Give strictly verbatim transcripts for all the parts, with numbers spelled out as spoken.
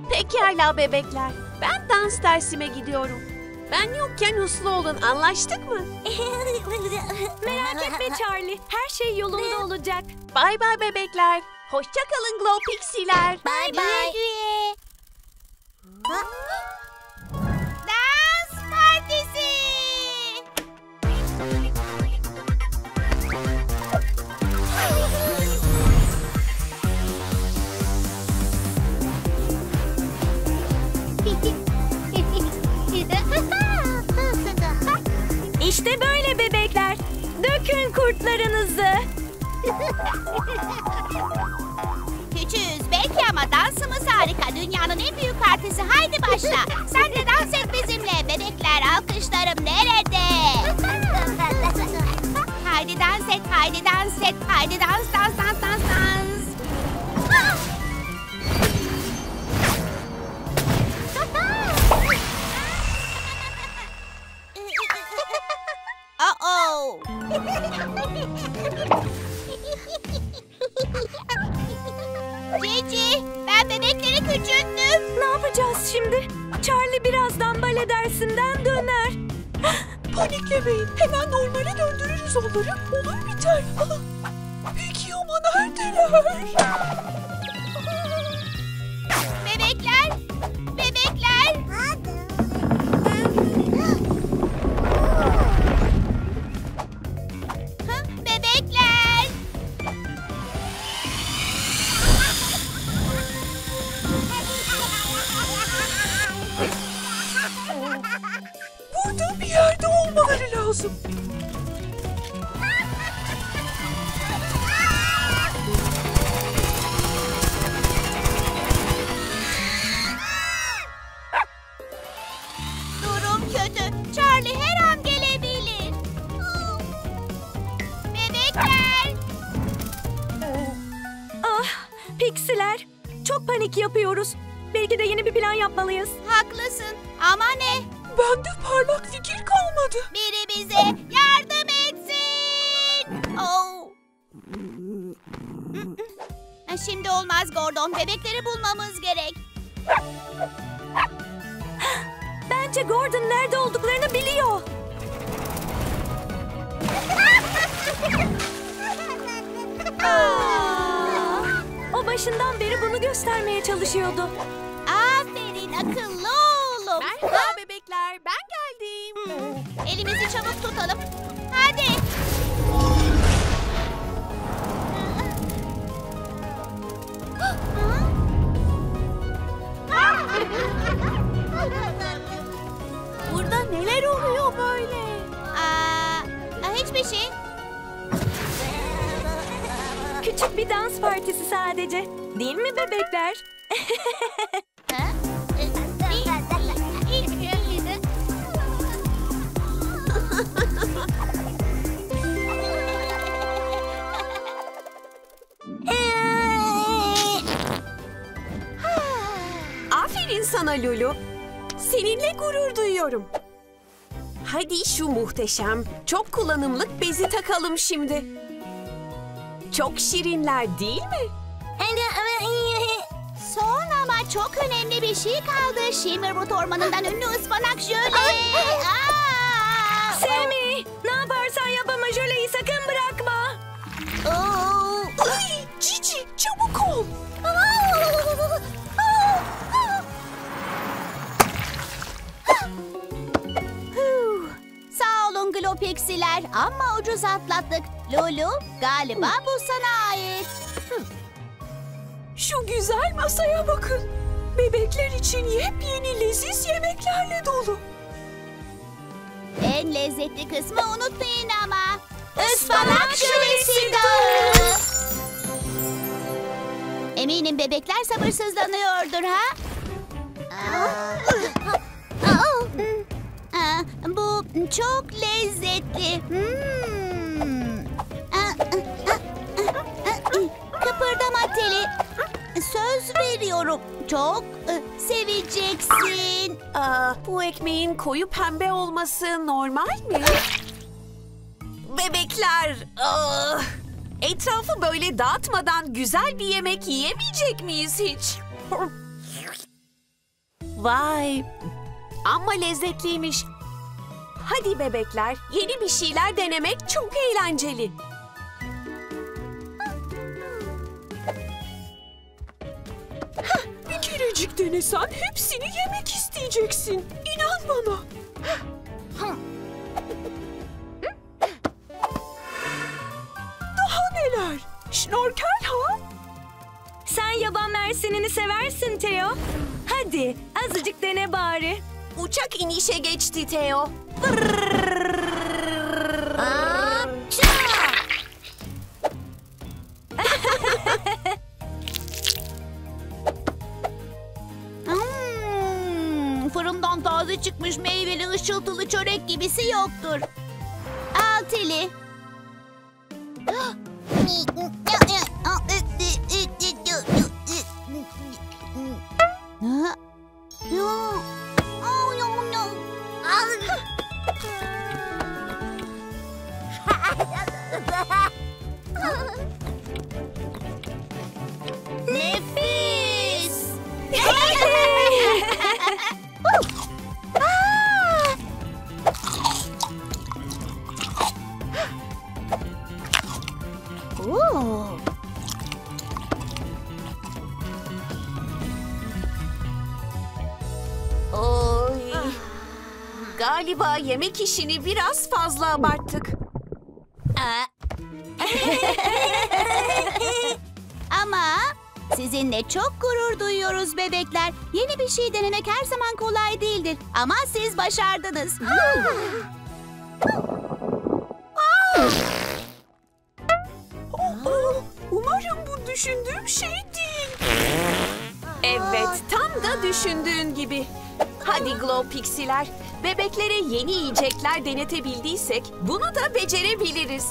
Pekala bebekler. Ben dans dersime gidiyorum. Ben yokken uslu olun, anlaştık mı? Merak etme Charlie, her şey yolunda olacak. Bay bay bebekler. Hoşça kalın Glow Pixi'ler. Bye bye. Dans partisi. İşte böyle bebekler. Dökün kurtlarınızı. Küçüğüz belki ama dansımız harika. Dünyanın en büyük partisi. Haydi başla. Sen de dans et bizimle. Bebekler, alkışlarım nerede? Haydi dans et, haydi dans et. Haydi dans, dans, dans, dans, dans. Uh-oh. Cici, ben bebekleri küçülttüm. Ne yapacağız şimdi? Charlie birazdan bale dersinden döner. Paniklemeyin. Hemen normale döndürürüz onları. Olur biter. Peki ama neredeler? Bebekler, bebekler. Hı, bebekler. Burada bir yerde olmaları lazım. Durum kötü. Charlie her an gelebilir. Bebekler. Ah, Pixiler. Çok panik yapıyoruz. Belki de yeni bir plan yapmalıyız. Haklısın ama ne? Bende parlak fikir kalmadı. Biri bize yardım etsin. Oh. Şimdi olmaz Gordon. Bebekleri bulmamız gerek. Bence Gordon nerede olduklarını biliyor. Aa, o başından beri bunu göstermeye çalışıyordu. Aferin akıllı oğlum. Merhaba bebekler, ben geldim. Elimizi çabuk tutalım. Hadi. Burada neler oluyor böyle? Aa, hiçbir şey. Küçük bir dans partisi sadece. Değil mi bebekler? Ha? Aferin sana Lulu. Seninle gurur duyuyorum. Hadi şu muhteşem, çok kullanımlık bezi takalım şimdi. Çok şirinler değil mi? Son ama çok önemli bir şey kaldı. Shimmerwood ormanından ünlü ıspanak jöle. Aa! Sammy, ne yaparsan yap ama jöleyi sakın bırakma. Oo! Ay, Cici çabuk ol. Huh. Sağ olun Glopixiler ama ucuz atlattık. Lulu galiba bu sana ait. Şu güzel masaya bakın. Bebekler için yepyeni leziz yemeklerle dolu. En lezzetli kısmı unutmayın ama. Ispanak jölesi dağı. Eminim bebekler sabırsızlanıyordur ha? Aa, bu çok lezzetli. Hmm. Kıpırdama Teli. Söz veriyorum. Çok e, seveceksin. Aa, bu ekmeğin koyu pembe olması normal mi? Bebekler, aa, etrafı böyle dağıtmadan güzel bir yemek yiyemeyecek miyiz hiç? Vay, amma lezzetliymiş. Hadi bebekler, yeni bir şeyler denemek çok eğlenceli. Heh, bir kerecik denesen hepsini yemek isteyeceksin. İnan bana. Daha neler? Şnorkel ha? Sen yaban mersinini seversin Teo. Hadi azıcık dene bari. Uçak inişe geçti Teo. Hmm, fırından taze çıkmış meyveli ışıltılı çörek gibisi yoktur. Al Tili. Nefis. Oo. Oy. Galiba yemek işini biraz fazla abarttık. Ama sizinle çok gurur duyuyoruz bebekler. Yeni bir şey denemek her zaman kolay değildir. Ama siz başardınız. Oh, umarım bu düşündüğüm şey değil. Evet, tam da düşündüğün gibi. Hadi Glow Pixiler, bebeklere yeni yiyecekler denetebildiysek bunu da becerebiliriz.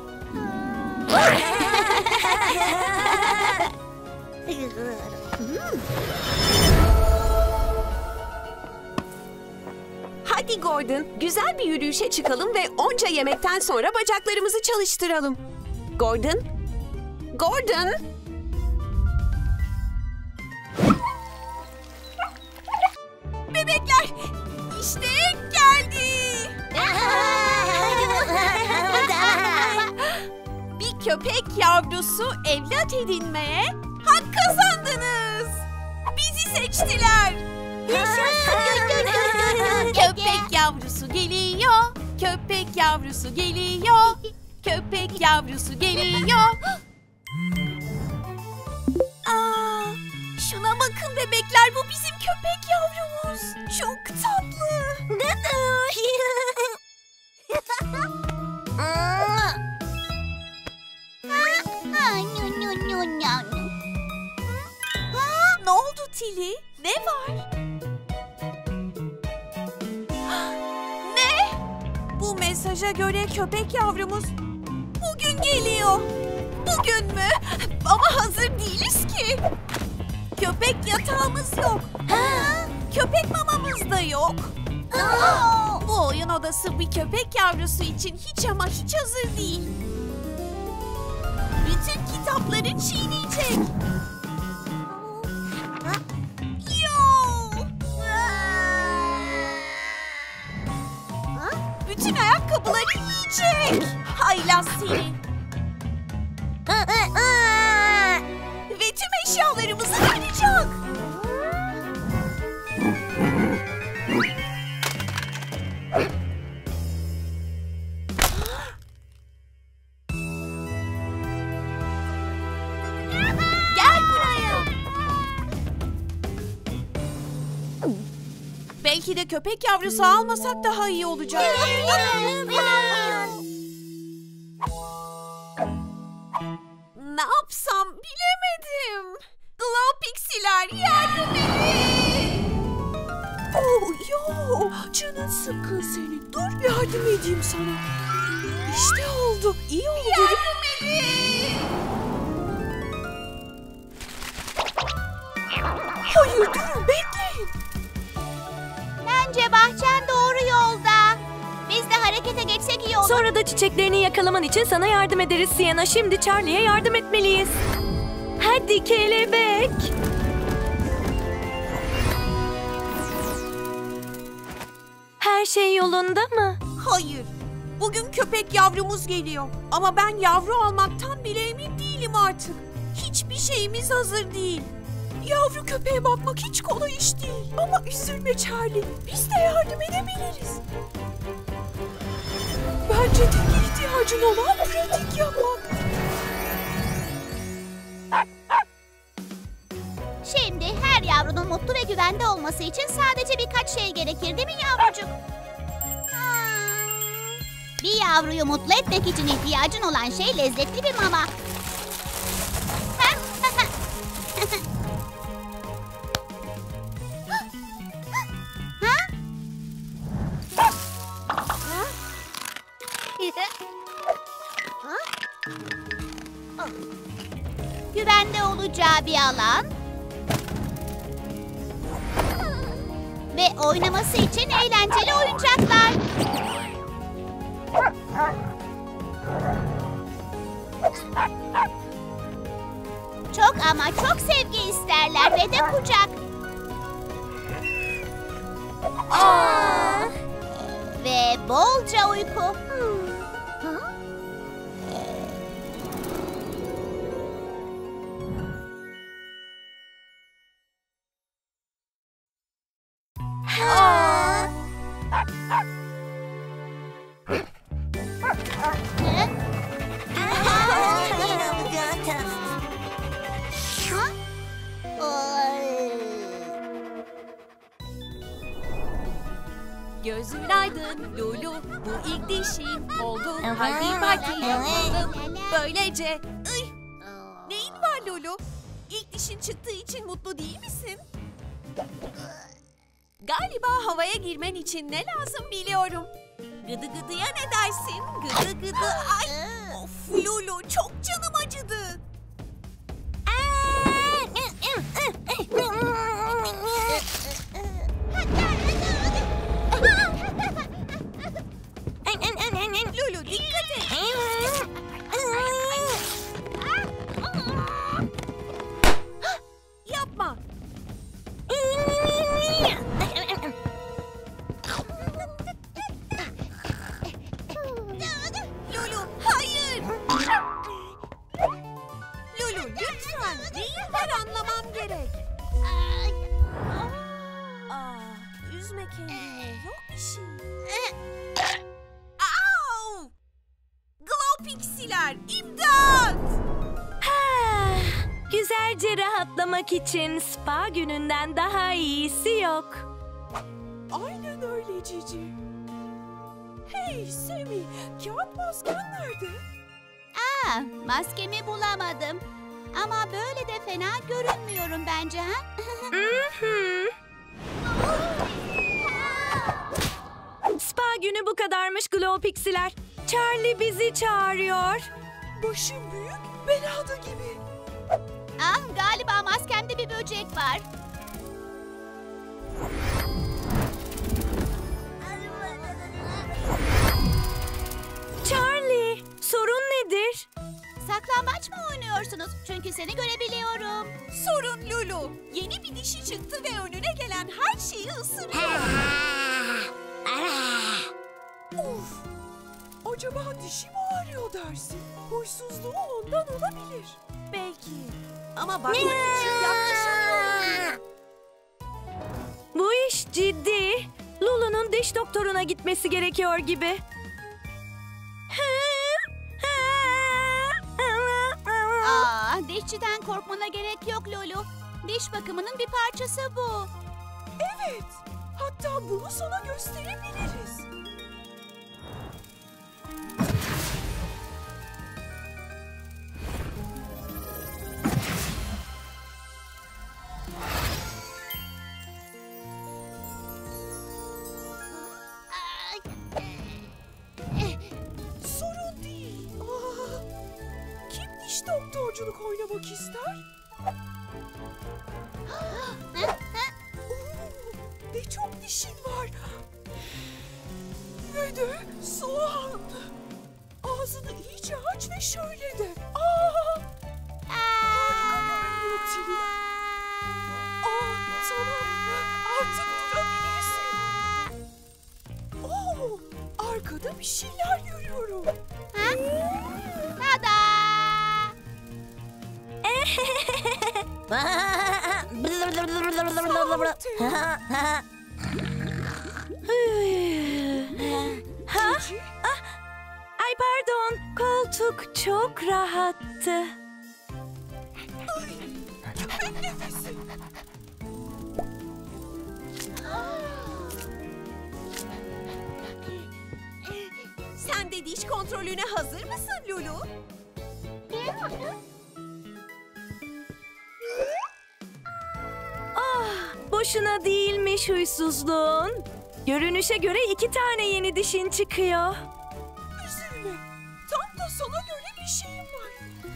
Hadi Gordon, güzel bir yürüyüşe çıkalım ve onca yemekten sonra bacaklarımızı çalıştıralım. Gordon? Gordon? Bebekler, işte geldi. Bir köpek yavrusu evlat edinmeye hak kazandınız. Bizi seçtiler. Köpek yavrusu geliyor. Köpek yavrusu geliyor. Köpek yavrusu geliyor. Aa, şuna bakın bebekler, bu bizim köpek yavrumuz. Çok tatlı. Ne oldu Tili? Ne var? Ne? Bu mesaja göre köpek yavrumuz bugün geliyor. Bugün mü? Ama hazır değiliz ki. Köpek yatağımız yok. Köpek mamamız da yok. Bu oyun odası bir köpek yavrusu için hiç ama hiç hazır değil. Bütün kitapları çiğneyecek. Bütün ayakkabıları yiyecek. Haylaz seni. Ve tüm eşyalarımızı kıracak. Gel buraya. Belki de köpek yavrusu almasak daha iyi olacak. Ne yapsam bilemedim. Glow Pixiler, yardım edin. Oh yo, canın sıkkın senin. Dur yardım edeyim sana. İşte oldu. İyi oldu. Yardım edin. Hayır durun, bekleyin. Bence bahçen doğru yolda. Biz de harekete geçsek iyi olur. Sonra da çiçeklerini yakalaman için sana yardım ederiz Sienna. Şimdi Charlie'ye yardım etmeliyiz. Hadi kelebek. şey yolunda mı? Hayır. Bugün köpek yavrumuz geliyor. Ama ben yavru almaktan bile emin değilim artık. Hiçbir şeyimiz hazır değil. Yavru köpeğe bakmak hiç kolay iş değil. Ama üzülme Charlie. Biz de yardım edebiliriz. Bence tek ihtiyacın olan pratik yapmak. Şimdi her yavrunun mutlu ve güvende olması için sadece birkaç şey gerekir değil mi yavrucuk? Bir yavruyu mutlu etmek için ihtiyacın olan şey lezzetli bir mama. Güvende olacağı bir alan ve oynaması için eğlenceli oyuncaklar. Çok ama çok sevgi isterler ve de kucak. Aa. Ve bolca uyku. Gözün aydın Lulu, bu ilk dişin oldu. Hadi parti yapalım. Böylece... Ay, neyin var Lulu? İlk dişin çıktığı için mutlu değil misin? Galiba havaya girmen için ne lazım biliyorum. Gıdı gıdıya ne dersin? Gıdı gıdı. Ay, of Lulu, çok canım acıdı. Lulu, dikkat et. Yapma. Lulu, hayır. Lulu, lütfen. Neyin var anlamam gerek. Aa, üzme kendini. Yok bir şey. Au! Glow Pixiler, imdat! Ha, güzelce rahatlamak için spa gününden daha iyisi yok. Aynen öyle Cici. Hey Sammy, kağıt masken nerede? Aa, maskemi bulamadım. Ama böyle de fena görünmüyorum bence ha? Mhm. Spa günü bu kadarmış Glow Pixiler. Charlie bizi çağırıyor. Başım büyük, belada gibi. Ah, galiba maskemde bir böcek var. Charlie, sorun nedir? Saklambaç mı oynuyorsunuz? Çünkü seni görebiliyorum. Sorun Lulu. Yeni bir dişi çıktı ve önüne gelen her şeyi ısırıyor. Of! Acaba dişi mi ağrıyor dersin? Huysuzluğu ondan olabilir. Belki. Ama bakmak için yaklaşamıyorum. Bu iş ciddi. Lulu'nun diş doktoruna gitmesi gerekiyor gibi. Aa, dişçiden korkmana gerek yok Lulu. Diş bakımının bir parçası bu. Evet. Hatta bunu sana gösterebiliriz. Sorun değil. Aa, kim diş doktorculuk oynamak ister? Oo, ne çok dişin var. Ve de soğan. Ağzını iyice aç ve şöyle de. Aa, harika görünüyor Tilly. Aa, tamam. Artık durabilirsin. şeyler görüyorum. Ha? Tada! Ha? Ah, ay pardon, koltuk çok rahattı. Nefesim. Sen de diş kontrolüne hazır mısın Lulu? Ah, boşuna değilmiş huysuzluğun. Görünüşe göre iki tane yeni dişin çıkıyor. Üzülme. Tam da sana göre bir şeyim var.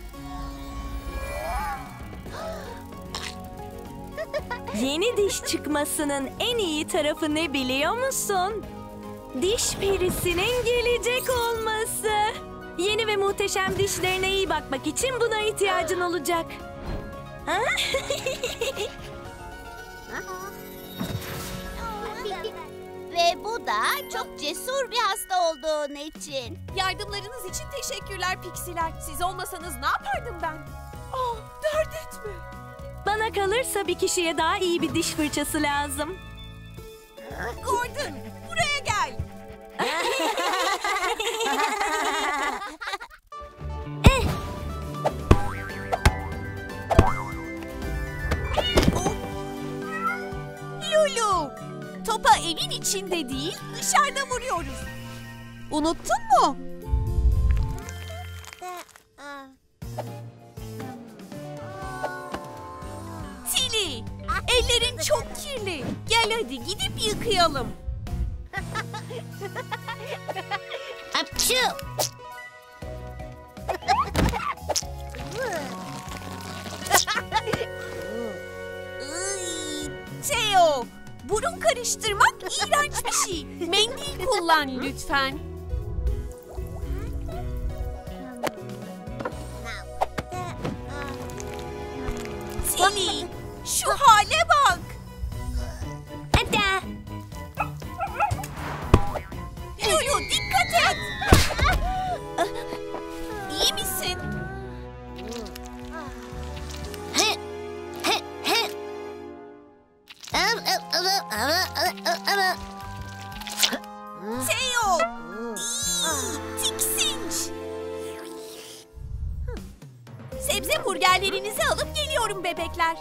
Yeni diş çıkmasının en iyi tarafı ne biliyor musun? Diş perisinin gelecek olması. Yeni ve muhteşem dişlerine iyi bakmak için buna ihtiyacın olacak. Ha? Ve bu da çok cesur bir hasta olduğun için. Yardımlarınız için teşekkürler Pixiler. Siz olmasanız ne yapardım ben? Ah, dert etme. Bana kalırsa bir kişiye daha iyi bir diş fırçası lazım. Gordon, buraya gel. Oh. Lulu, topa evin içinde değil, dışarıda vuruyoruz. Unuttun mu? Tilly, ellerin çok kirli. Gel hadi gidip yıkayalım. Apçı! Iy, Theo, burun karıştırmak iğrenç bir şey. Mendil kullan lütfen. Tilly, şu hale bak. Hadi. Lulu dikkat et. İyi misin? Theo, İyi, tiksinç. Sebze burgerlerinizi alıp geliyorum bebekler.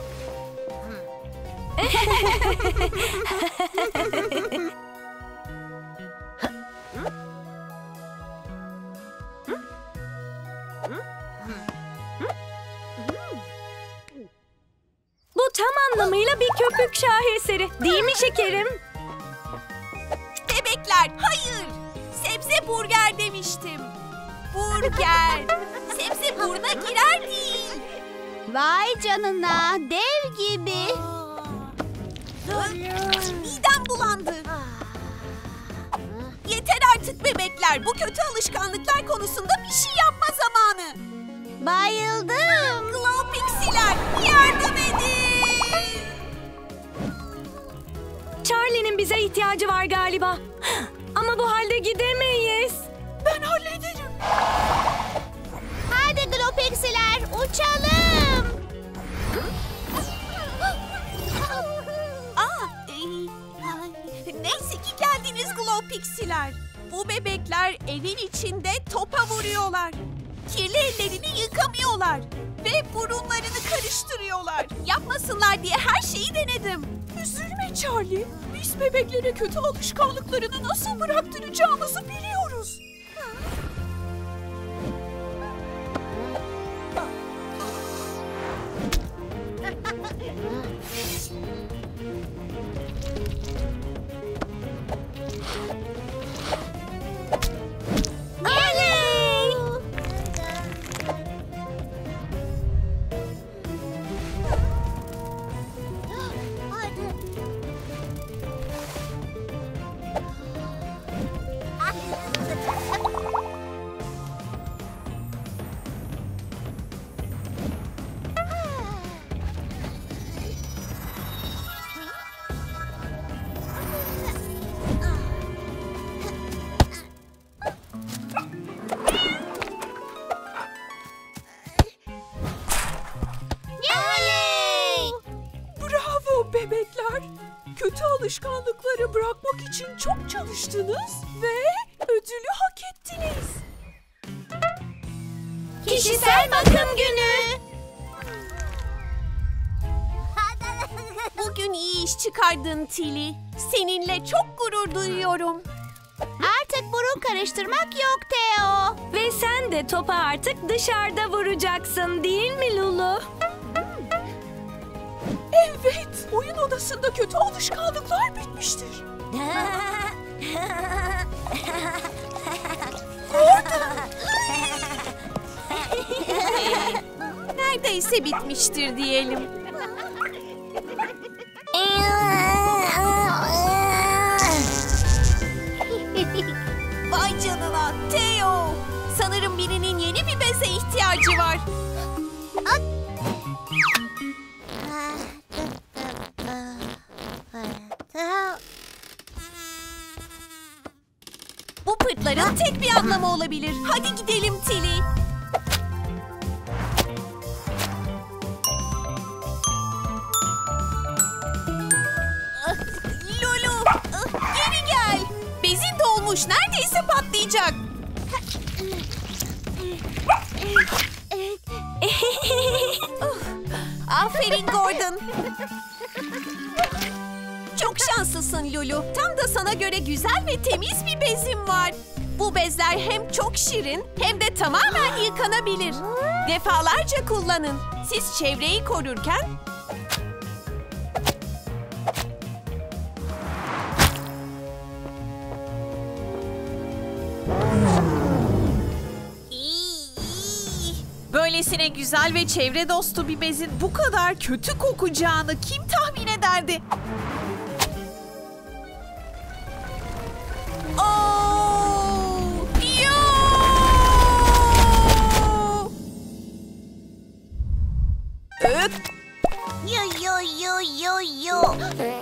Bu tam anlamıyla bir köpük şaheseri. Değil mi şekerim? Bebekler, hayır. Sebze burger demiştim. Burger. Sebze buruna girer değil. Vay canına, dev gibi. Midem bulandı. Yeter artık bebekler. Bu kötü alışkanlıklar konusunda bir şey yapma zamanı. Bayıldım. Glow Pixiler, yardım edin. Charlie'nin bize ihtiyacı var galiba. Ama bu halde gidemeyiz. Ben hallederim. Hadi Glopexiler, uçalım. Aa, e, ay, neyse ki geldiniz Glow Pixiler. Bu bebekler evin içinde topa vuruyorlar. Kirli ellerini yıkamıyorlar. Ve burunlarını karıştırıyorlar. Yapmasınlar diye her şeyi denedim. Üzülme Charlie. Biz bebeklere kötü alışkanlıklarını nasıl bıraktıracağımızı biliyoruz. Bebekler, kötü alışkanlıkları bırakmak için çok çalıştınız ve ödülü hak ettiniz. Kişisel bakım günü. Bugün iyi iş çıkardın Tilly. Seninle çok gurur duyuyorum. Artık burun karıştırmak yok Theo. Ve sen de topa artık dışarıda vuracaksın değil mi Lulu? Evet, oyun odasında kötü alışkanlıklar bitmiştir. Neredeyse bitmiştir diyelim. Vay canına Theo. Sanırım birinin yeni bir beze ihtiyacı var. Bu pırtların tek bir anlamı olabilir. Hadi gidelim Tilly. Ah, Lulu, ah, geri gel. Bezin dolmuş, neredeyse patlayacak. Ah, aferin Gordon. Çok şanslısın Lulu. Tam da sana göre güzel ve temiz bir bezim var. Bu bezler hem çok şirin hem de tamamen yıkanabilir. Defalarca kullanın. Siz çevreyi korurken... Böylesine güzel ve çevre dostu bir bezin bu kadar kötü kokacağını kim tahmin ederdi? Oh, yo! Öp! Yo yo yo yo yo.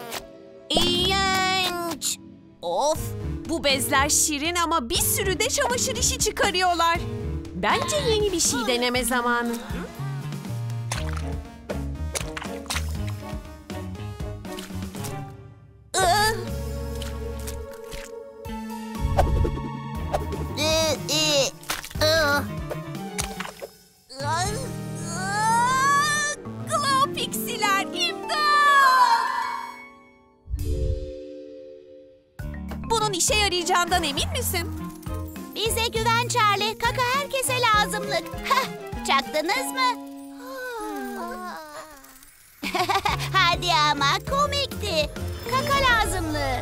İğrenç! Of! Bu bezler şirin ama bir sürü de çamaşır işi çıkarıyorlar. Bence yeni bir şey deneme zamanı. Iı. Ee, e, ıh. Aa, Glow Pixiler, imdat! Bunun işe yarayacağından emin misin? Bize güven Charlie. Kaka herkese lazımlık. Hah, çaktınız mı? Hadi ama komikti. Kaka lazımlığı.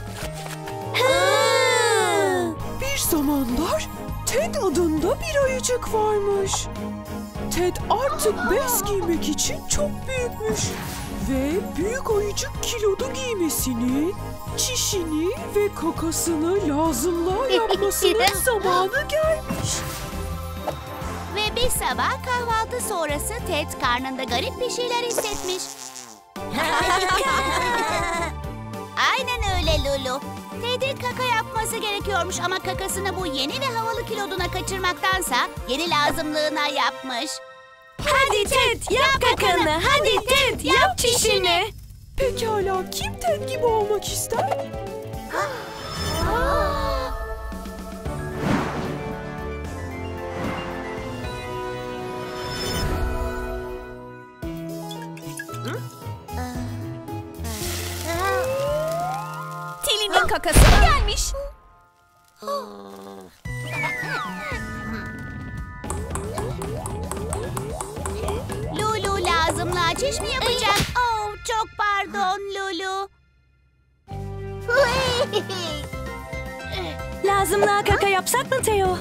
Bir zamanlar Ted adında bir ayıcık varmış. Ted artık bez giymek için çok büyükmüş. Ve büyük ayıcık kilodu giymesini, çişini ve kakasını lazımlığa yapmasının zamanı gelmiş. Ve bir sabah kahvaltı sonrası Ted karnında garip bir şeyler hissetmiş. Aynen öyle Lulu. Ted'in kaka yapması gerekiyormuş ama kakasını bu yeni ve havalı kiloduna kaçırmaktansa yeni lazımlığına yapmış. Hadi Ted yap kakanı. Hadi Ted yap çişini. Pekala kim Ted gibi olmak ister? Tilly'nin kakası mı gelmiş? Lulu lazımlığa çiş mi yapacak? Oh, çok pardon Lulu. Lazımlığa kaka yapsak mı Theo?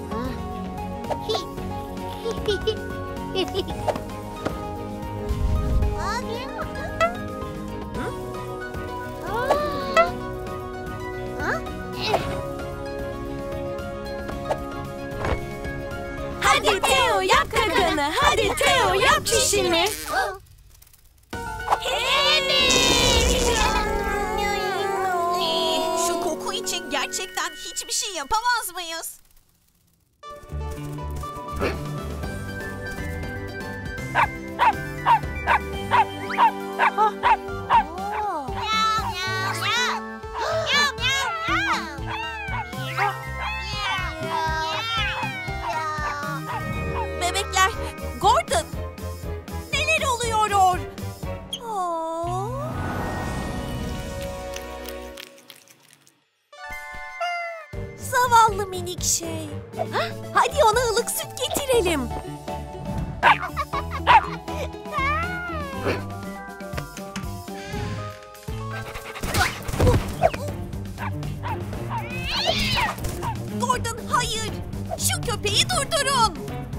Hadi Theo yap kakanı. Hadi Theo yap çişini. Ee, şu koku için gerçekten hiçbir şey yapamaz mıyız? minik şey. Hadi ona ılık süt getirelim. Gordon, hayır. Şu köpeği durdurun.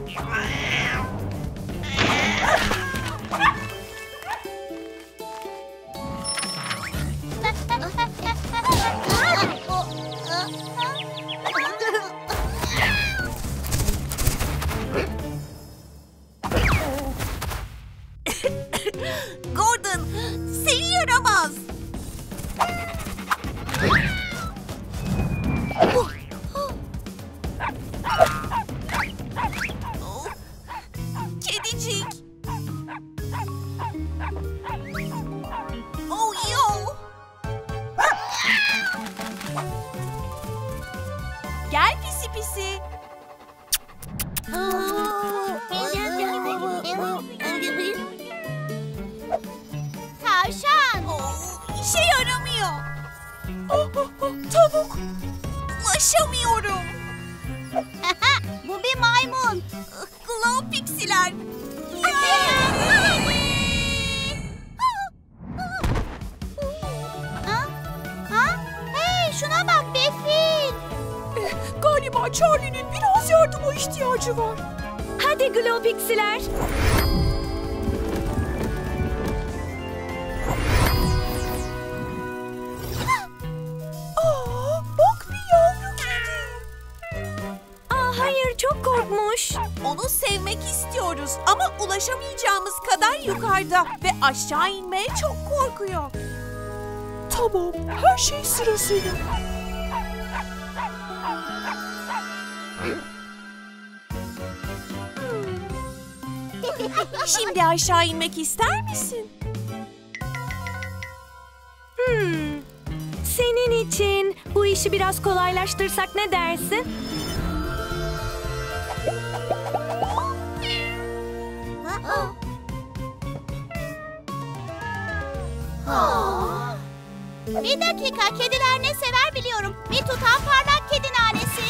Gordon, seni yaramaz. Kedicik. Oh yo. Gel pisi pisi. Tavşan. Oh, işe yaramıyor. Oh, oh, oh, tavuk. Ulaşamıyorum. Bu bir maymun. Glow Pixiler. Ha? Ha? Hey, şuna bak, bir fil. Galiba Charlie'nin biraz yardıma ihtiyacı var. Hadi Glow Pixiler. Aa, bak bir yavru kedi. Aa, hayır, çok korkmuş. Onu sevmek istiyoruz ama ulaşamayacağımız kadar yukarıda ve aşağı inmeye çok korkuyor. Tamam, her şey sırasıyla. Şimdi aşağı inmek ister misin? Hmm. Senin için bu işi biraz kolaylaştırsak ne dersin? Bir dakika, kediler ne sever biliyorum. Bir tutam parlak kedi nanesi.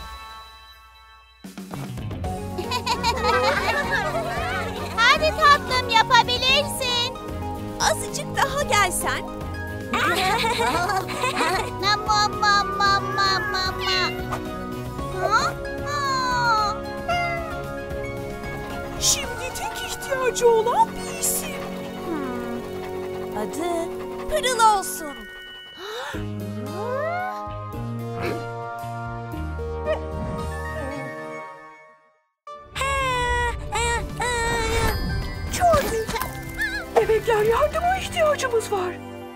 Hadi tatlım, yapabilirsin. Azıcık daha gelsen. Ma ma ma ma ma ma. Ha? Ha. Şimdi tek ihtiyacı olan bir isim. Hmm. Adı Pırıl olsun. Charlie, bebekler yardıma ihtiyacımız var.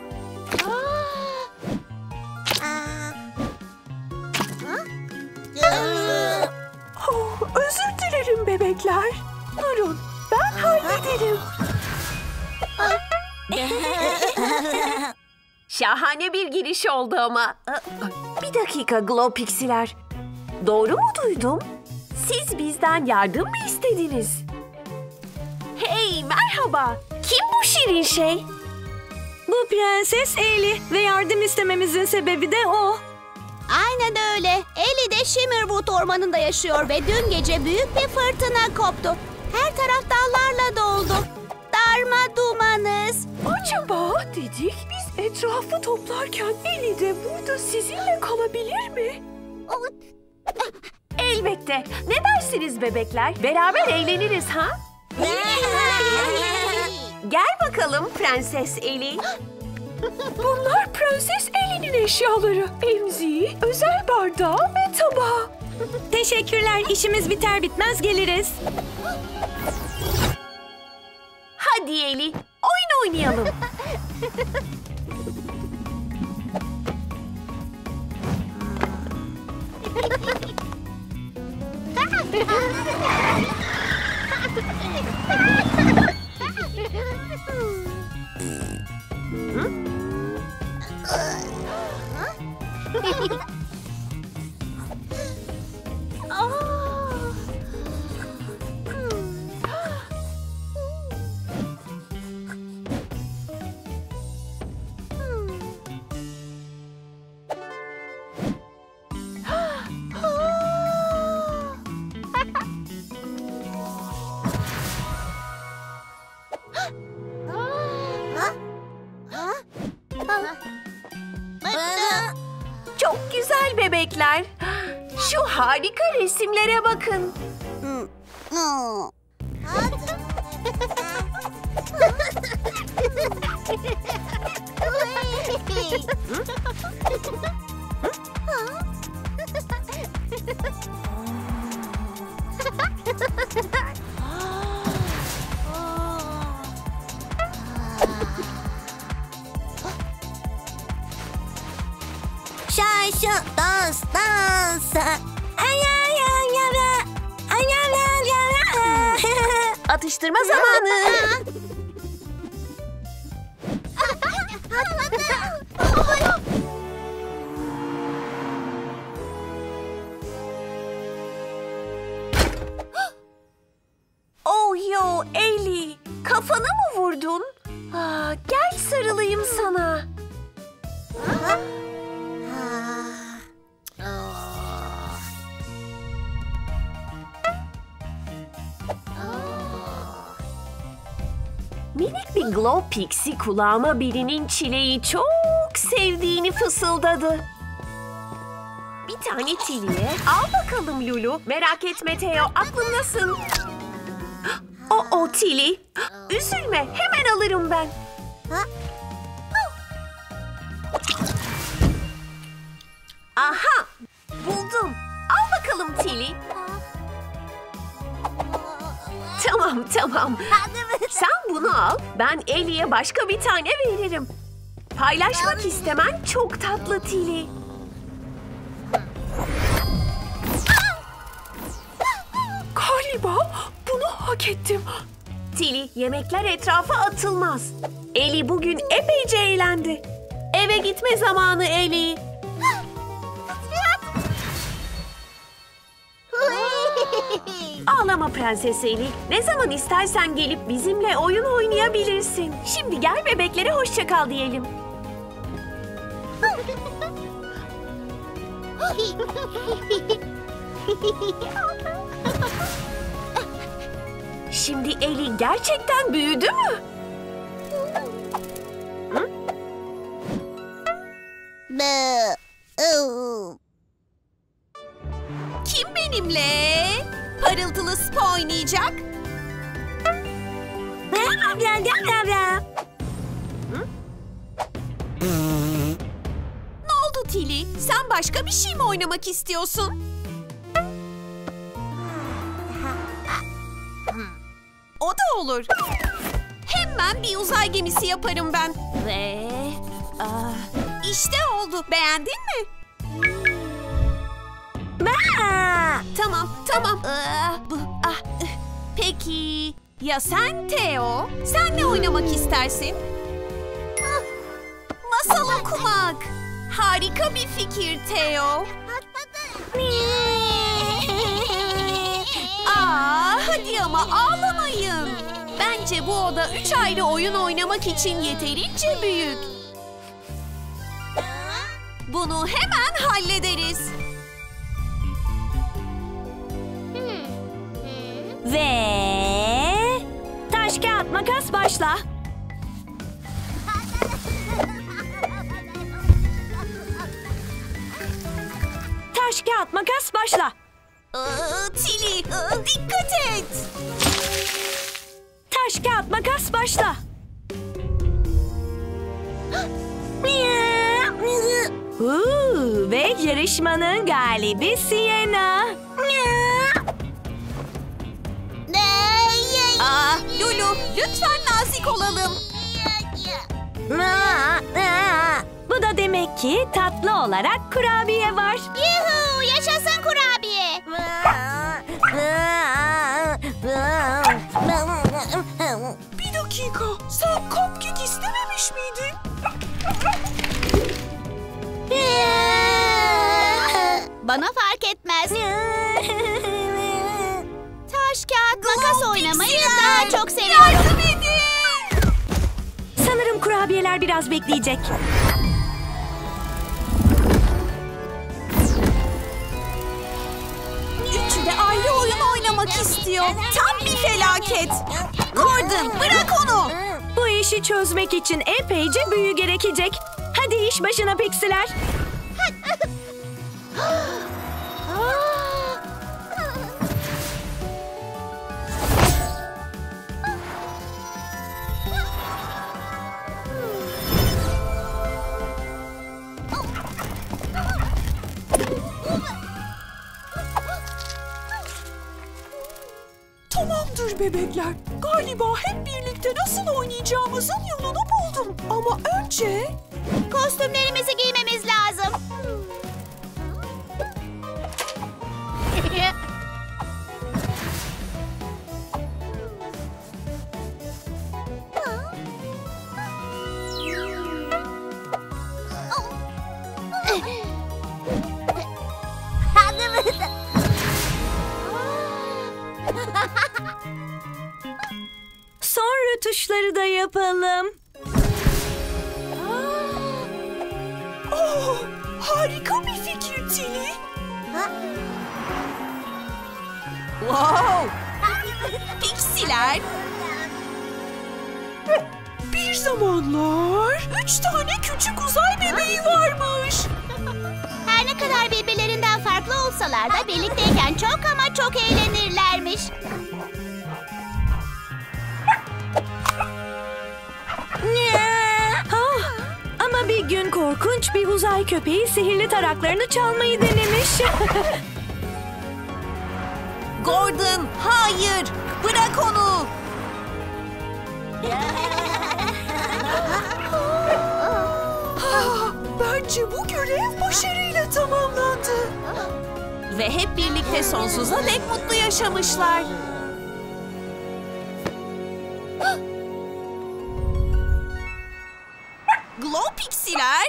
Oh, özür dilerim bebekler. Durun, ben hallederim. Şahane bir giriş oldu ama. Bir dakika Glow Pixiler. Doğru mu duydum? Siz bizden yardım mı istediniz? Hey, merhaba. Kim bu şirin şey? Bu Prenses Ellie ve yardım istememizin sebebi de o. Aynen öyle. Ellie de Shimmerwood ormanında yaşıyor ve dün gece büyük bir fırtına koptu. Her taraf dallarla doldu. Darma dumanız. Acaba dedik biz etrafı toplarken Ellie de burada sizinle kalabilir mi? Elbette. Ne dersiniz bebekler? Beraber eğleniriz ha? Gel bakalım Prenses Ellie. Bunlar Prenses Ellie'nin eşyaları. Emziği, özel bardağı ve tabağı. Teşekkürler. İşimiz biter bitmez geliriz. Hadi Ellie, oyun oynayalım. Çok güzel bebekler. Şu harika resimlere bakın. Şarşı dans dans. Atıştırma zamanı. Oh yo Ellie, kafana mı vurdun? Aa, gel sarılayım sana. Minik bir Glow Pixie kulağıma birinin çileği çok sevdiğini fısıldadı. Bir tane Tilly'e al bakalım Lulu. Merak etme Theo, aklımdasın. O o Tilly. Üzülme, hemen alırım ben. Aha, buldum. Al bakalım Tilly. Tamam tamam. Sen bunu al, ben Ellie'ye başka bir tane veririm. Paylaşmak istemen çok tatlı Tilly. Galiba bunu hak ettim. Tilly, yemekler etrafa atılmaz. Ellie bugün epeyce eğlendi. Eve gitme zamanı Ellie. Ağlama Prenses Ellie. Ne zaman istersen gelip bizimle oyun oynayabilirsin. Şimdi gel bebeklere hoşça kal diyelim. Şimdi Ellie gerçekten büyüdü mü? Hı? Kim benimle parıltılı spa oynayacak? Hı? Ne oldu Tilly? Sen başka bir şey mi oynamak istiyorsun? O da olur. Hemen bir uzay gemisi yaparım ben. Ve aa, işte oldu. Beğendin mi? Tamam, tamam. Aa, bu, ah, ıh. Peki ya sen Theo? Sen ne oynamak istersin? Ah, masal okumak. Harika bir fikir Theo. Aa, hadi ama ağlamayın. Bence bu oda üç ayrı oyun oynamak için yeterince büyük. Bunu hemen hallederiz. Ve taş kağıt makas başla. Taş kağıt makas başla. Aa, Tilly, aa, dikkat et. Taş kağıt makas başla. Uuu, ve yarışmanın galibi Sienna. Aa, Lulu, lütfen nazik olalım. Bu da demek ki tatlı olarak kurabiye var. Yuhu, yaşasın kurabiye. Bir dakika, sen cupcake istememiş miydin? Bana fark etmez. Taş kağıt makas oynamayı daha çok seviyorum. Sanırım kurabiyeler biraz bekleyecek. Üçü de ayrı oyun oynamak istiyor. Tam bir felaket. Gordon, bırak onu. Bu işi çözmek için epeyce büyü gerekecek. Hadi iş başına Pixiler. Tamamdır bebekler. Galiba hep birlikte nasıl oynayacağımızın yolunu buldum. Ama önce... Kostümlerimizi giymemiz lazım. Son rötuşları da yapalım. Oh, harika bir fikir Tili. Wow! Pixiler. Bir zamanlar üç tane küçük uzay bebeği varmış. Her ne kadar birbirlerinden farklı olsalar da birlikteyken çok ama çok eğlenirlermiş. Ah, ama bir gün korkunç bir uzay köpeği sihirli taraklarını çalmayı denemiş. Gordon, hayır. Bırak onu. Ah, bence bu görev başarıyla tamamlandı. Ve hep birlikte sonsuza dek mutlu yaşamışlar. Glow Pixiler.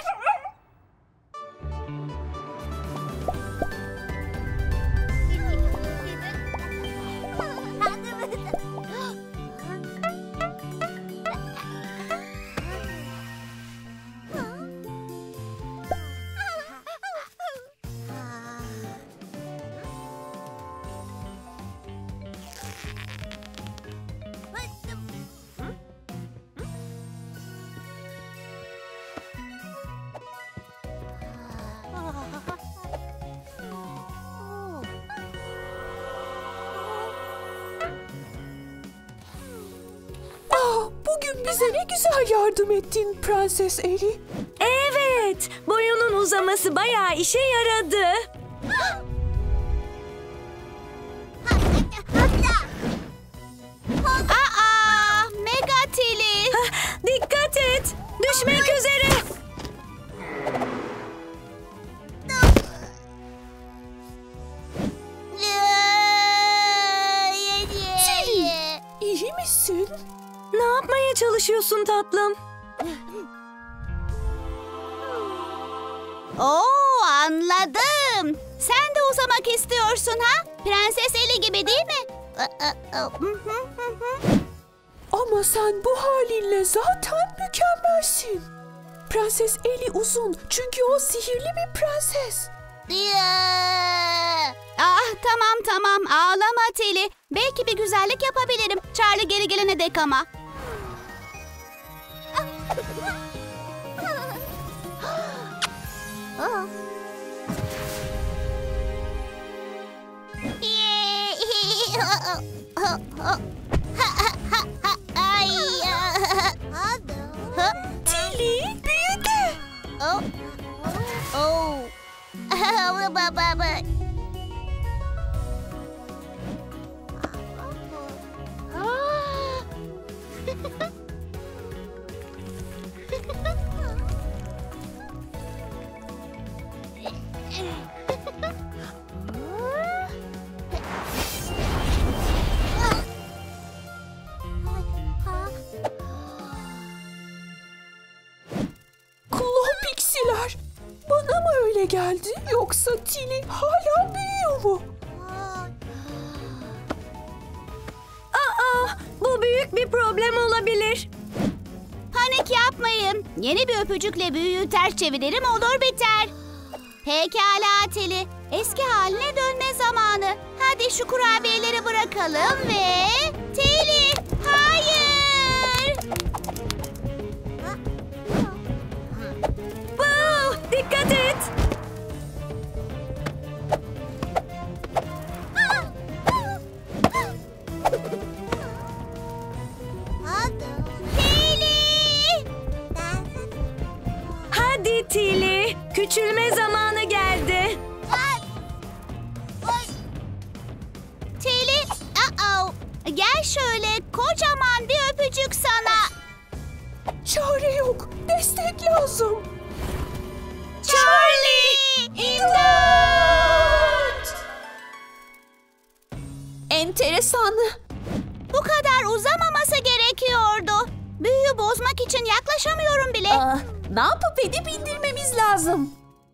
Ah, bugün bize ne güzel yardım ettin Prenses Eli. Evet, boyunun uzaması bayağı işe yaradı. Aa, Mega Tili. Dikkat et, düşmek üzere. İyi misin? Ne yapmaya çalışıyorsun tatlım? Oo, anladım. Sen de uzamak istiyorsun ha? Prenses Eli gibi değil mi? Ama sen bu halinle zaten mükemmelsin. Prenses Eli uzun çünkü o sihirli bir prenses. Ah, tamam tamam, ağlama Tili. Belki bir güzellik yapabilirim. Charlie geri gelene dek ama. Tili büyüdü. Oh. Oh. Glow Pixiler. Bana mı öyle geldi yoksa Tili hala büyüyor mu? Aa, bu büyük bir problem olabilir. Panik yapmayın. Yeni bir öpücükle büyüğü ters çeviririm, olur biter. Pekala Tili. Eski haline dönme zamanı. Hadi şu kurabiyeleri bırakalım ve... Tili, hayır! Hadi Tilly, küçülme zamanı geldi. Tilly, uh-oh. Gel şöyle, kocaman bir öpücük sana. Çare yok. Destek lazım. Charlie! İmdat! Enteresan. Bu kadar uzamaması gerekiyordu. Büyüyü bozmak için yaklaşamıyorum bile. Aa, ne yapıp edip indirmemiz lazım.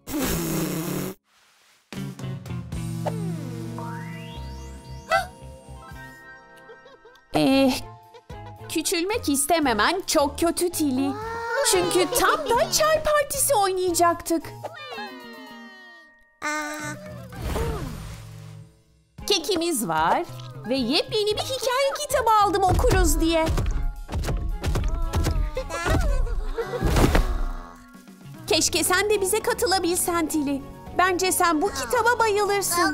Eh, küçülmek istememen çok kötü Tilly. Çünkü tam da çay partisi oynayacaktık. Kekimiz var ve yepyeni bir hikaye kitabı aldım okuruz diye. Keşke sen de bize katılabilsen Tilly. Bence sen bu kitaba bayılırsın.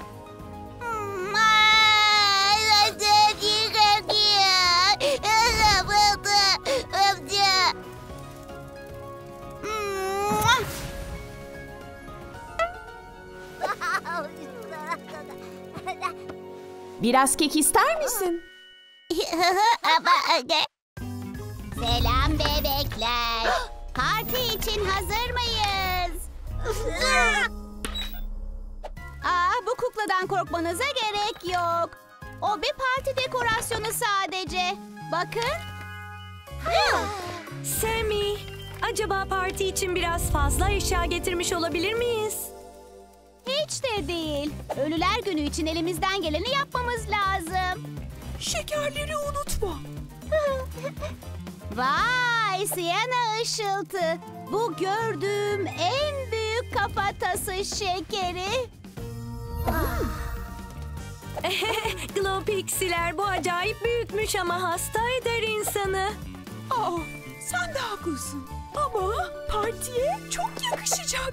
Biraz kek ister misin? Selam bebekler. Parti için hazır mıyız? Aa, bu kukladan korkmanıza gerek yok. O bir parti dekorasyonu sadece. Bakın. Sammy, acaba parti için biraz fazla eşya getirmiş olabilir miyiz? Hiç de değil. Ölüler günü için elimizden geleni yapmamız lazım. Şekerleri unutma. Vay, Sienna ışıltı. Bu gördüğüm en büyük kafatası şekeri. Glow Pixiler bu acayip büyükmüş ama hasta eder insanı. Aa, sen de haklısın. Ama partiye çok yakışacak.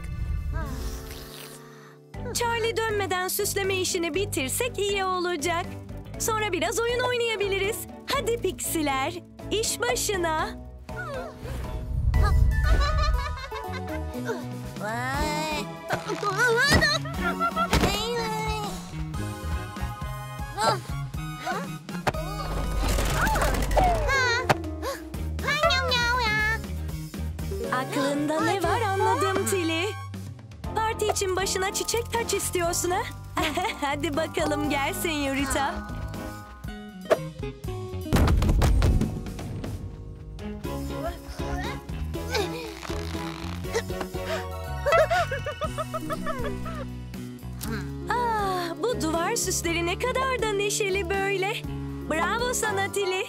Charlie dönmeden süsleme işini bitirsek iyi olacak. Sonra biraz oyun oynayabiliriz. Hadi Pixiler, iş başına. Aklında ne var anladım Tilly. Parti için başına çiçek taç istiyorsun ha? Hadi bakalım gel Señorita. Ah, bu duvar süsleri ne kadar da neşeli böyle. Bravo sana Tilly.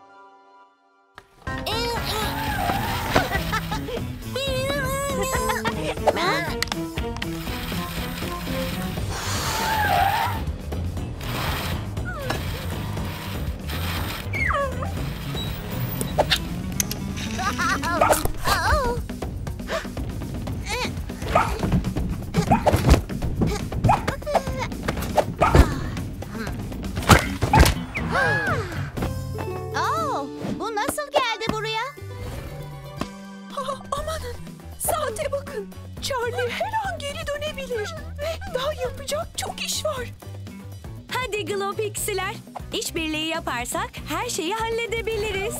Oh, bu nasıl geldi buraya? Ha, amanın, saate bakın. Charlie her an geri dönebilir. Ve daha yapacak çok iş var. Hadi Glow Pixiler, işbirliği yaparsak her şeyi halledebiliriz.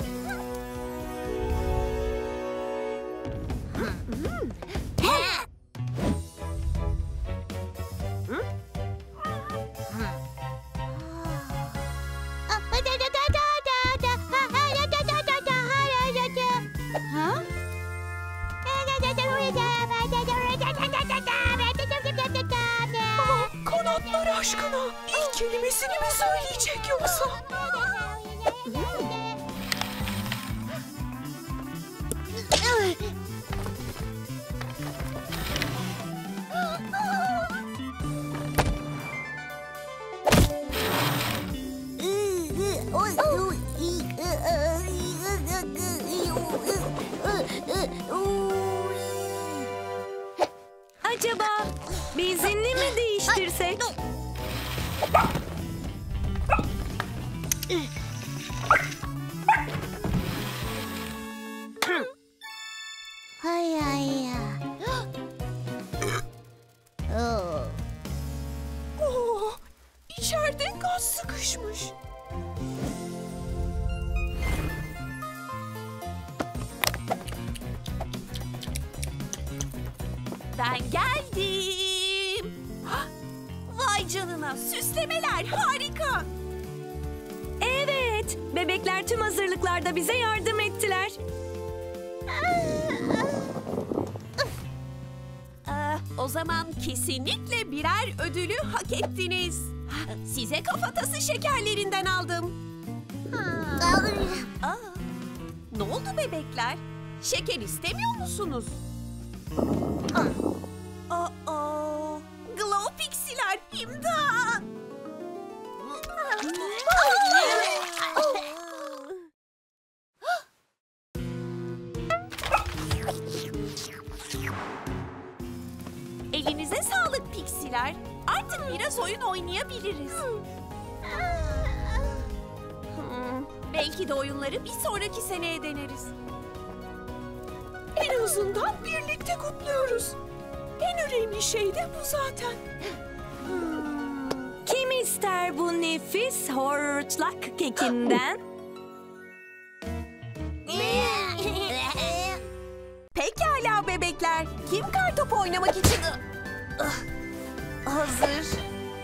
Ha? Aa, kanatlar aşkına. İlk kelimesini mi söyleyecek yoksa? Acaba benzinli mi değiştirsek? Hay Oh, içeride gaz sıkışmış. Ben geldim. Hah, vay canına, süslemeler harika. Evet, bebekler tüm hazırlıklarda bize yardım ettiler. Ee, o zaman kesinlikle birer ödülü hak ettiniz. Size kafatası şekerlerinden aldım. Aa, ne oldu bebekler? Şeker istemiyor musunuz? Aa, Glow Pixiler, imdat! Elinize sağlık Pixiler. Artık biraz oyun oynayabiliriz. Hmm, belki de oyunları bir sonraki seneye deneriz. En azından birlikte kutluyoruz. En önemli şey de bu zaten. Kim ister bu nefis hortlak kekinden? Pekala bebekler. Kim kartopu oynamak için Ah, hazır?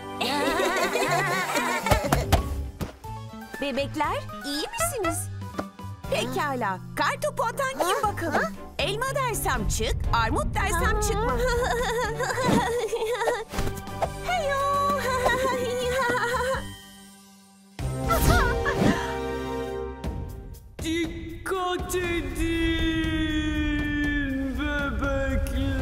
Bebekler, iyi misiniz? Pekala. Kartopu atan kim bakalım? Elma dersem çık, armut dersem çıkma. Heyo! Dikkat edin bebekler.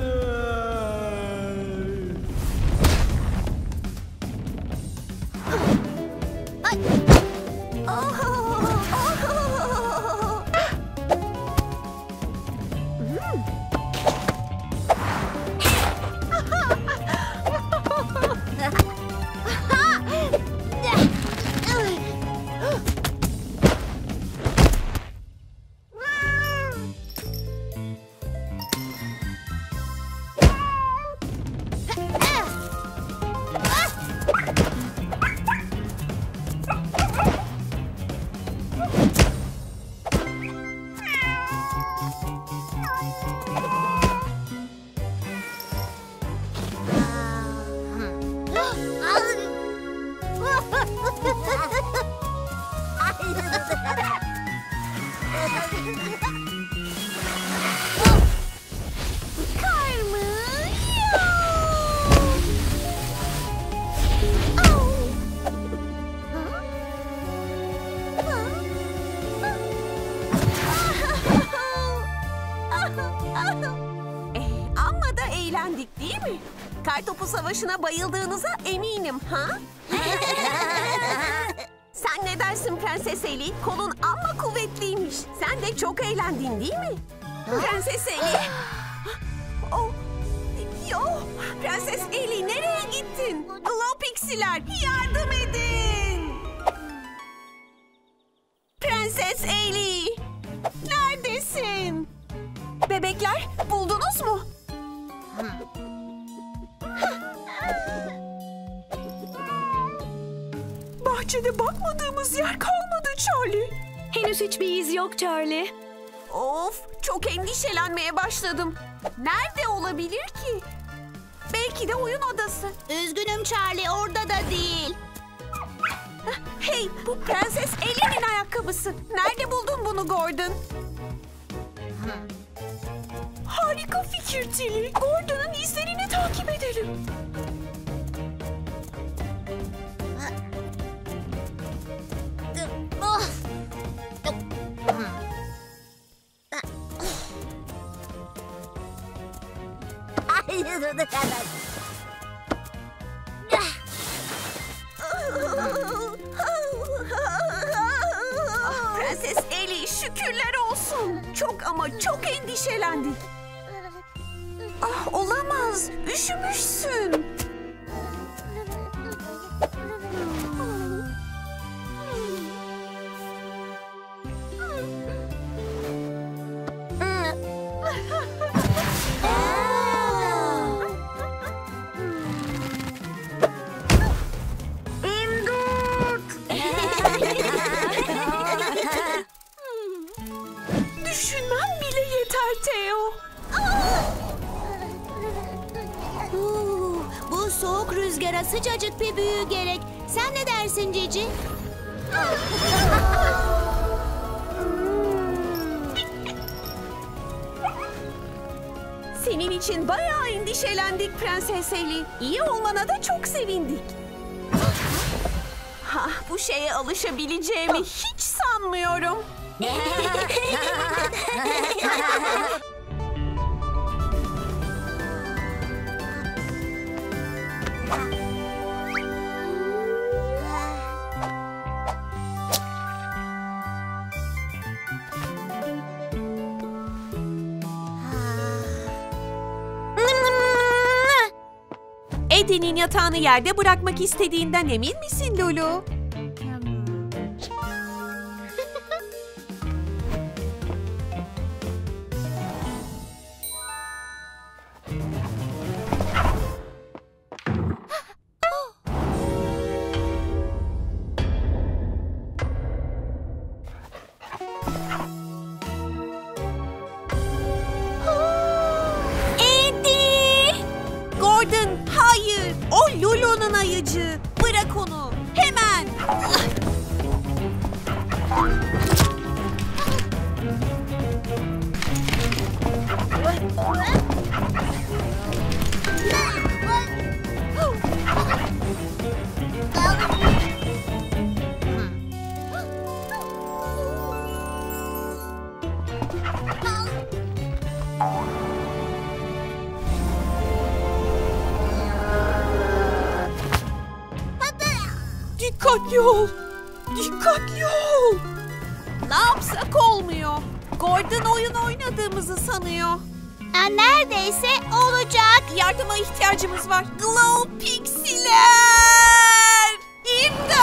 Amma da eğlendik değil mi? Kartopu savaşına bayıldığınıza eminim, ha? Sen ne dersin Prenses Eli? Kolun amma kuvvetliymiş. Sen de çok eğlendin değil mi? Prenses Eli? Oh, yo, Prenses Eli nereye gittin? Glow Pixiler, yardım edin! Prenses Eli, neredesin? Bebekler, buldunuz mu? Bahçede bakmadığımız yer kalmadı Charlie. Henüz hiçbir iz yok Charlie. Of, çok endişelenmeye başladım. Nerede olabilir ki? Belki de oyun odası. Üzgünüm Charlie, orada da değil. Hey, bu Prenses Ellie'nin ayakkabısı. Nerede buldun bunu Gordon? Harika fikir Tilly. Gordon'un izlerini takip edelim. Prenses Ellie, şükürler olsun. Çok ama çok endişelendik. Ah, olamaz. Üşümüşsün. soğuk rüzgara sıcacık bir büyü gerek. Sen ne dersin Cici? Senin için bayağı endişelendik Prenses Eli. İyi olmana da çok sevindik. Ha, bu şeye alışabileceğimi hiç sanmıyorum. Eddie'nin yatağını yerde bırakmak istediğinden emin misin Lulu? O Lulu'nun ayıcı. Bırak onu. Hemen. Dikkatli ol. Dikkatli ol. Ne yapsak olmuyor. Gordon oyun oynadığımızı sanıyor. Ha, neredeyse olacak. Yardıma ihtiyacımız var. Glow Pixiler! İmdat!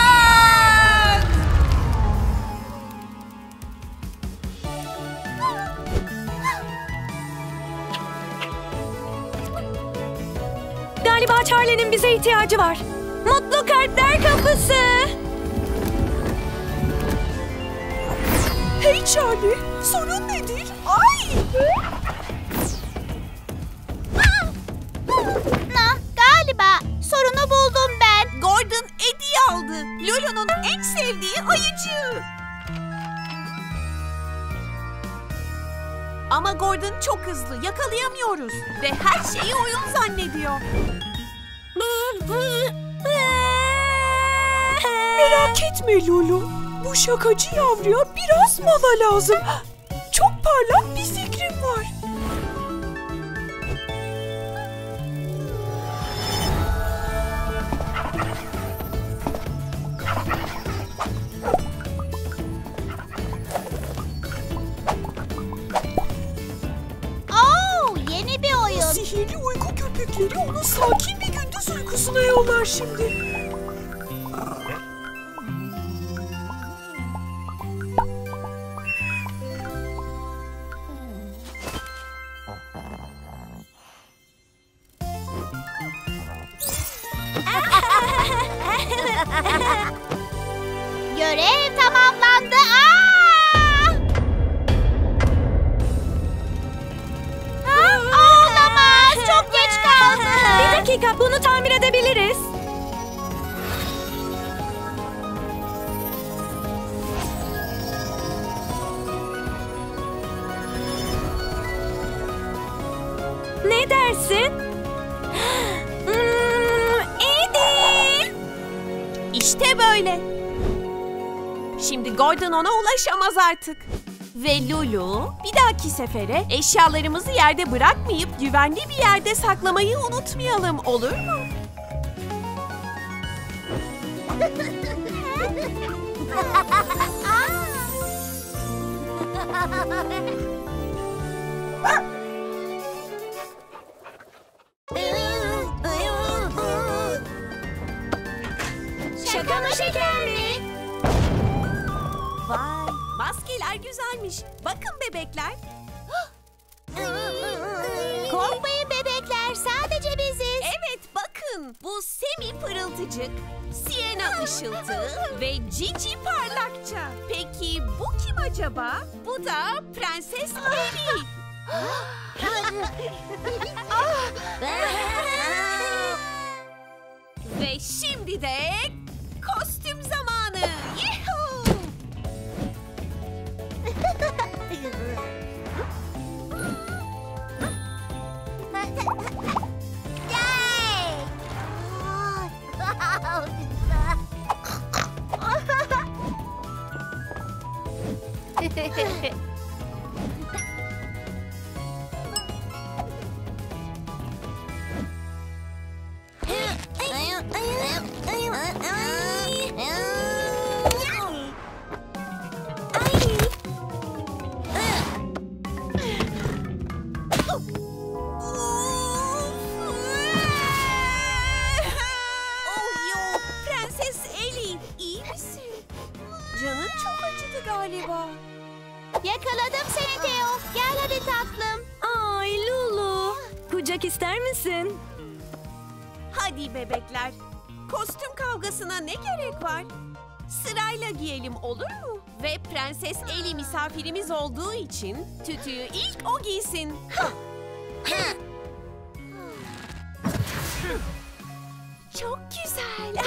Galiba Charlie'nin bize ihtiyacı var. Mutlu Kalpler Kapısı. Hey Charlie, sorun nedir? Ay! Na, galiba sorunu buldum ben. Gordon Eddie'yi aldı. Lulu'nun en sevdiği ayıcı. Ama Gordon çok hızlı, yakalayamıyoruz. Ve her şeyi oyun zannediyor. Merak etme Lulu. Bu şakacı yavruya biraz mola lazım. Çok parlak bir fikrim var. Oo, yeni bir oyun. Sihirli uyku köpekleri onu sakin bir gündüz uykusuna yollar şimdi. Görev tamamlandı. Aa! Ha? Olamaz. Çok geç kaldım. Bir dakika, bunu tamir edebiliriz. Ne dersin? Hmm, Eddie! İşte böyle. Şimdi Gordon ona ulaşamaz artık. Ve Lulu, bir dahaki sefere eşyalarımızı yerde bırakmayıp güvenli bir yerde saklamayı unutmayalım, olur mu? Şaka mı şeker mi? Vay, maskeler güzelmiş. Bakın bebekler. Korkmayın bebekler, sadece biziz. Evet, bakın. Bu Semi pırıltıcık, Sienna ışıltı ve Cici parlakça. Peki bu kim acaba? Bu da Prenses Eli. Ve şimdi de kostüm zamanı. Yuhuu! Canın çok acıdı galiba. Yakaladım seni Theo. Gel hadi tatlım. Ay Lulu. Kucak ister misin? Hadi bebekler. Kostüm kavgasına ne gerek var? Sırayla giyelim olur mu? Ve Prenses Ellie misafirimiz olduğu için tütüyü ilk o giysin. Çok güzel.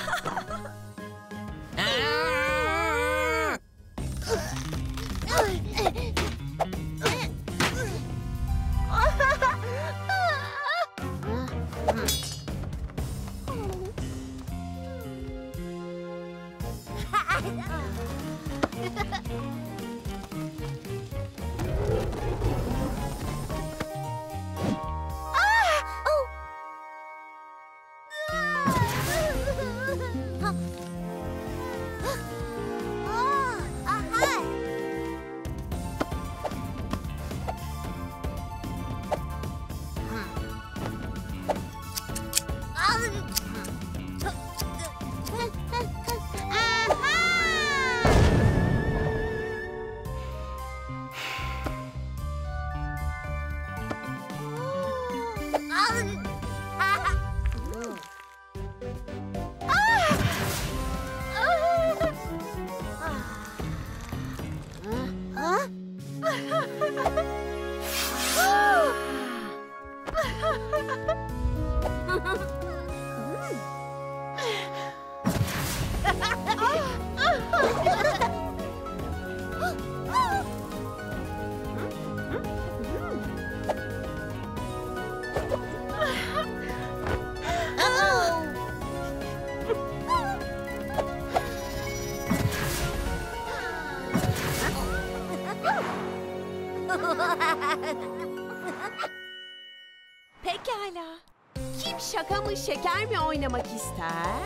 Pekala. Kim şaka mı şeker mi oynamak ister?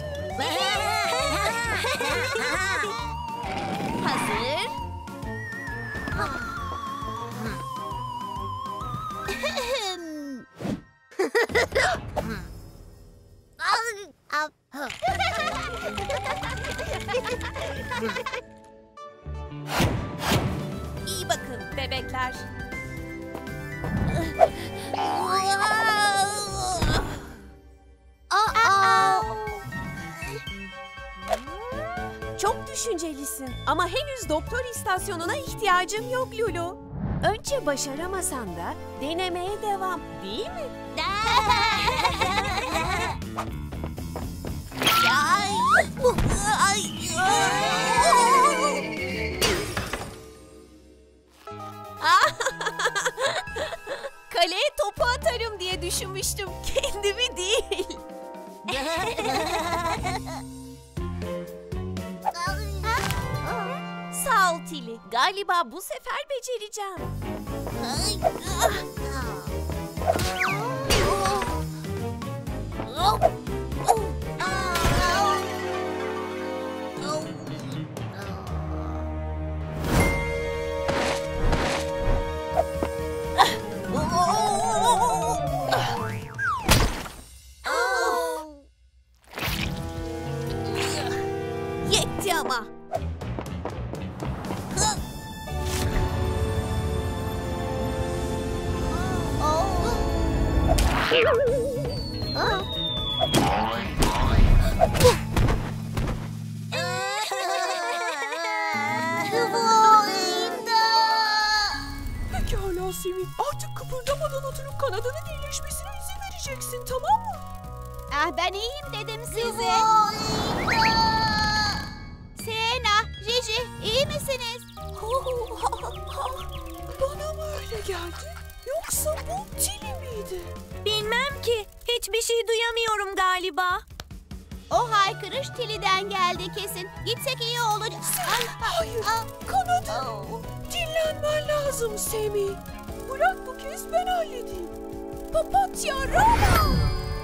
Hazır. İyi bakın bebekler. Çok düşüncelisin ama henüz doktor istasyonuna ihtiyacım yok Lulu. Önce başaramasan da denemeye devam, değil mi? Kaleye topu atarım diye düşünmüştüm. Kendimi değil. Sağ ol Tili. Galiba bu sefer becereceğim. Yetti ama. Pekala Semih. Artık kıpırdamadan oturup kanadının iyileşmesine izin vereceksin, tamam mı? Ah, ben iyiyim dedim size. Sienna, Gigi, iyi misiniz? Bana mı öyle geldi? Yoksa bu Tilly miydi? Bilmem ki. Hiçbir şey duyamıyorum galiba. O haykırış Tilly'den geldi kesin. Gitsek iyi olacak. Hayır, kanadım. Dinlenmen lazım Semih. Bırak bu kez ben halledeyim. Papatya Roma!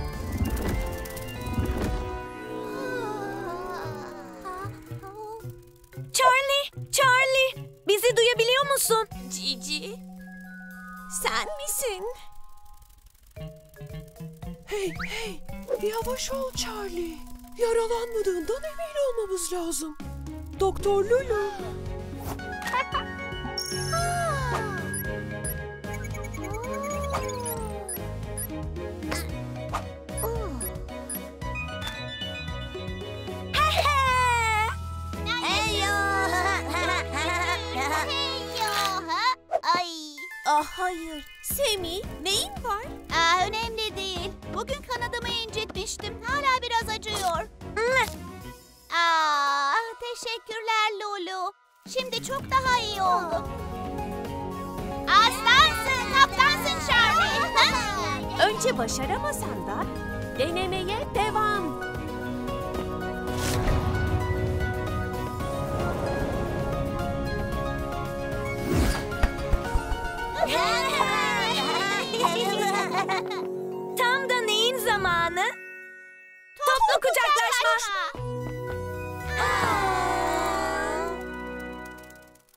Charlie, Charlie. Bizi duyabiliyor musun? Cici, sen misin? Hey, hey, yavaş ol Charlie. Yaralanmadığından emin olmamız lazım. Doktor Lulu. Ay. Ah hayır. Semih, neyin var? Aa, önemli değil. Bugün kanadımı incitmiştim. Hala biraz acıyor. Aa, teşekkürler Lulu. Şimdi çok daha iyi oldum. Aslansın, kaptansın Charlie. Ha? Önce başaramasan da denemeye devam. Tam da neyin zamanı? Topla kucaklaşma.